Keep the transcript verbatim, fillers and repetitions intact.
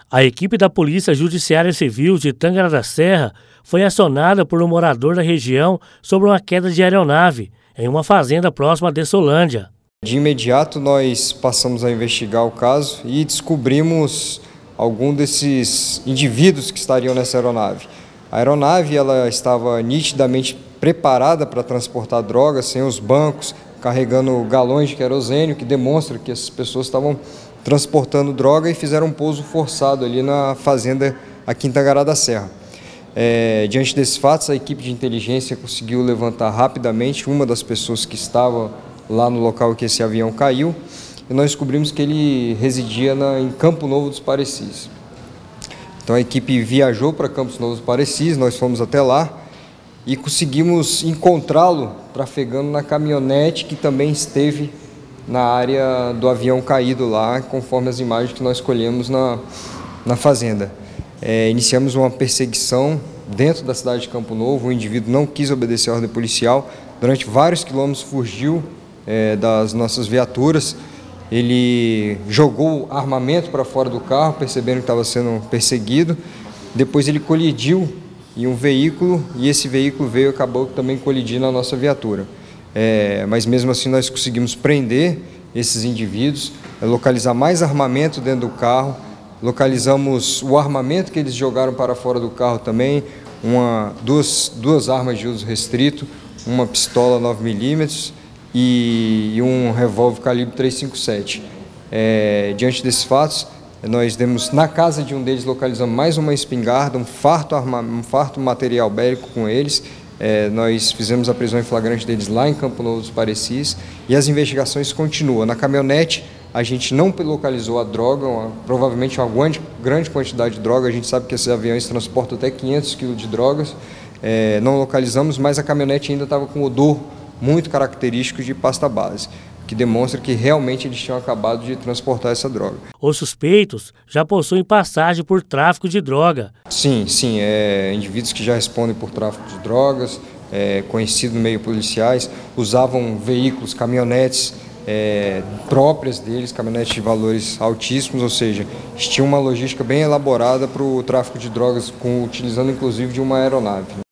A equipe da Polícia Judiciária Civil de Tangará da Serra foi acionada por um morador da região sobre uma queda de aeronave em uma fazenda próxima a Dessolândia. De imediato nós passamos a investigar o caso e descobrimos algum desses indivíduos que estariam nessa aeronave. A aeronave ela estava nitidamente preparada para transportar drogas, sem os bancos, carregando galões de querosene, que demonstra que essas pessoas estavam transportando droga e fizeram um pouso forçado ali na fazenda aqui em Tangará da Serra. É, diante desses fatos, a equipe de inteligência conseguiu levantar rapidamente uma das pessoas que estava lá no local que esse avião caiu, e nós descobrimos que ele residia na, em Campo Novo dos Parecis. Então a equipe viajou para Campos Novos dos Parecis, nós fomos até lá e conseguimos encontrá-lo trafegando na caminhonete que também esteve na área do avião caído lá, conforme as imagens que nós colhemos na, na fazenda. É, iniciamos uma perseguição dentro da cidade de Campo Novo, o indivíduo não quis obedecer a ordem policial, durante vários quilômetros fugiu é, das nossas viaturas, ele jogou armamento para fora do carro, percebendo que estava sendo perseguido, depois ele colidiu em um veículo e esse veículo veio e acabou também colidindo na nossa viatura. É, mas mesmo assim nós conseguimos prender esses indivíduos, localizar mais armamento dentro do carro, localizamos o armamento que eles jogaram para fora do carro também, uma, duas, duas armas de uso restrito, uma pistola nove milímetros e, e um revólver calibre três cinco sete. É, diante desses fatos, nós demos na casa de um deles, localizamos mais uma espingarda, um farto, arma, um farto material bélico com eles. É, nós fizemos a prisão em flagrante deles lá em Campo Novo dos Parecis e as investigações continuam. Na caminhonete a gente não localizou a droga, uma, provavelmente uma grande, grande quantidade de droga, a gente sabe que esses aviões transportam até quinhentos quilos de drogas, é, não localizamos, mas a caminhonete ainda estava com odor muito característico de pasta base, que demonstra que realmente eles tinham acabado de transportar essa droga. Os suspeitos já possuem passagem por tráfico de droga. Sim, sim, é, indivíduos que já respondem por tráfico de drogas, é, conhecidos no meio policiais, usavam veículos, caminhonetes é, próprias deles, caminhonetes de valores altíssimos, ou seja, tinham uma logística bem elaborada para o tráfico de drogas, com, utilizando inclusive de uma aeronave.